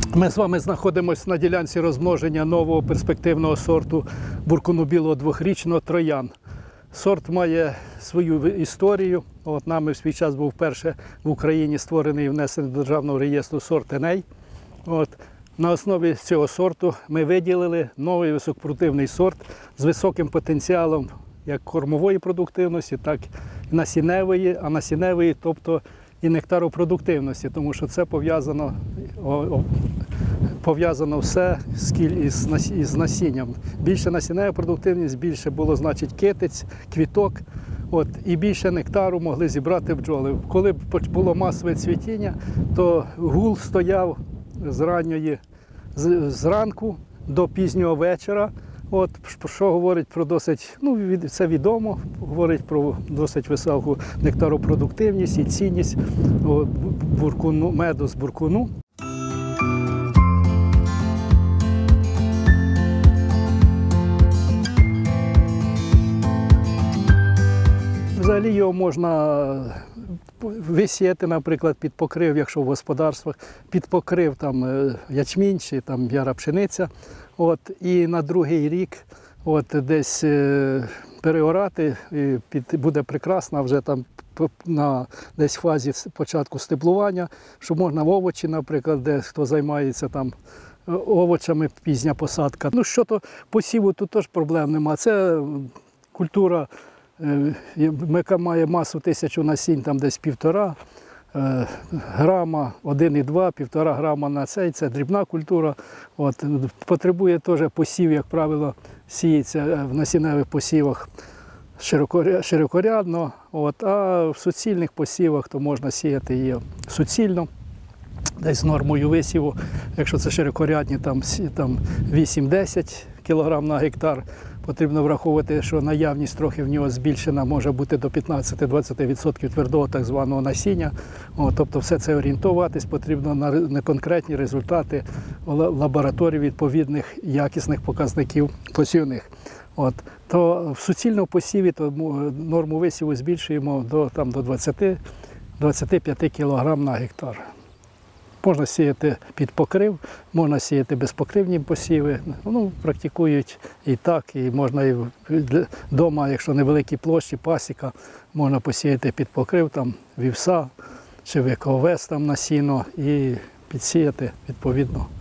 Ми з вами знаходимося на ділянці розмноження нового перспективного сорту буркуну білого двохрічного «Троян». Сорт має свою історію. Нами в свій час був вперше в Україні створений і внесений до державного реєстру сорт Еней. На основі цього сорту ми виділили новий високопродуктивний сорт з високим потенціалом як кормової продуктивності, так і насінневої, а насінневої, тобто і нектаропродуктивності, тому що це пов'язано все із насінням. Більше насіннева продуктивність, більше було, значить, китиць, квіток, і більше нектару могли зібрати бджоли. Коли було масове цвітіння, то гул стояв зранку до пізнього вечора. Що говорить про досить, це відомо, говорить про досить високу нектаропродуктивність і цінність меду з буркуну. Взагалі його можна висіяти, наприклад, під покрив, якщо в господарствах, під покрив ячмінь чи яра пшениця. І на другий рік десь переорати, буде прекрасно вже на десь фазі початку стеблування, що можна в овочі, наприклад, де хто займається овочами, пізня посадка. Щодо посіву, тут теж проблем нема. Це культура, яка має масу 1000 насінь, десь 1,5 грама, 1,2, 1,5 грама на цей, це дрібна культура. Потребує теж посів, як правило, сіється в насінневих посівах широкорядно, а в суцільних посівах то можна сіяти її суцільно, десь з нормою висіву, якщо це широкорядні, 8-10 кг на гектар. Потрібно враховувати, що наявність трохи в нього збільшена, може бути до 15-20% твердого так званого насіння. Тобто все це орієнтуватись потрібно на конкретні результати лабораторій відповідних якісних показників посівних. То в суцільному посіві норму висіву збільшуємо до 20-25 кг на гектар. Можна сіяти під покрив, можна сіяти безпокривні посіви. Практикують і так, і можна вдома, якщо невеликі площі, пасіка, можна посіяти під покрив, вівса чи ВКОВС на сіно і підсіяти відповідно.